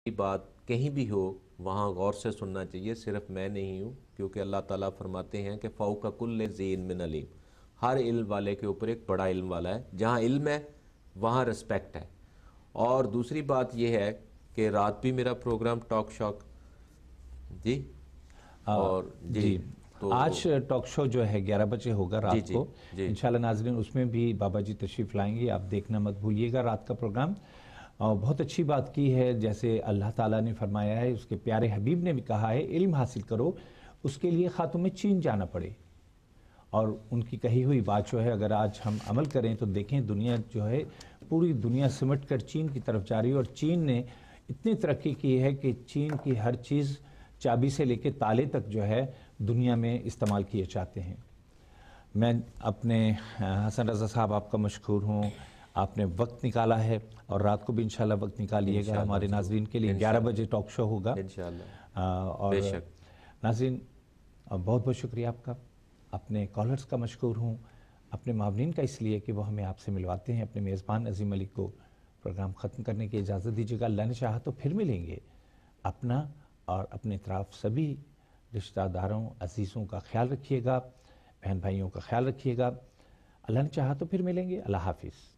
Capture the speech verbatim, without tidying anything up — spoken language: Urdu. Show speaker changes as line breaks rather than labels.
کی بات کہیں بھی ہو وہاں غور سے سننا چاہیے، صرف میں نہیں ہوں، کیونکہ اللہ تعالیٰ فرماتے ہیں کہ فوق کل ذی علم علیم، ہر علم والے کے اوپر ایک بڑا علم والا ہے، جہاں علم ہے وہاں رسپیکٹ ہے۔ اور دوسری بات یہ ہے کہ رات بھی میرا پروگرام ٹاک شاک جی اور جی
جی
تو
آج ٹاک شو جو ہے گیارہ بجے ہوگا
جی
رات
جی
کو
جی
انشاءاللہ ناظرین، اس میں بھی بابا جی تشریف لائیں گے، آپ دیکھنا مت بھولیے گا رات کا پروگرام۔ اور بہت اچھی بات کی ہے، جیسے اللہ تعالیٰ نے فرمایا ہے، اس کے پیارے حبیب نے بھی کہا ہے علم حاصل کرو، اس کے لیے خواہ تمہیں چین جانا پڑے۔ اور ان کی کہی ہوئی بات جو ہے اگر آج ہم عمل کریں تو دیکھیں دنیا جو ہے پوری دنیا سمٹ کر چین کی طرف جا رہی ہے، اور چین نے اتنی ترقی کی ہے کہ چین کی ہر چیز چابی سے لے کے تالے تک جو ہے دنیا میں استعمال کیے جاتے ہیں۔ میں اپنے حسن رضا صاحب آپ کا مشکور ہوں، آپ نے وقت نکالا ہے، اور رات کو بھی انشاءاللہ وقت نکالیے گا
انشاءاللہ
ہمارے
ضرور،
ناظرین کے لیے۔ گیارہ
انشاءاللہ
بجے ٹاک شو ہوگا،
انشاءاللہ
اور
بے شک۔
ناظرین بہت بہت شکریہ آپ کا، اپنے کالرز کا مشکور ہوں، اپنے معاونین کا اس لیے کہ وہ ہمیں آپ سے ملواتے ہیں۔ اپنے میزبان عظیم علی کو پروگرام ختم کرنے کی اجازت دیجیے گا، اللہ نے چاہا تو پھر ملیں گے۔ اپنا اور اپنے اطراف سبھی رشتہ داروں عزیزوں کا خیال رکھیے گا، بہن بھائیوں کا خیال رکھیے گا، اللہ نے چاہا تو پھر ملیں گے۔ اللہ حافظ۔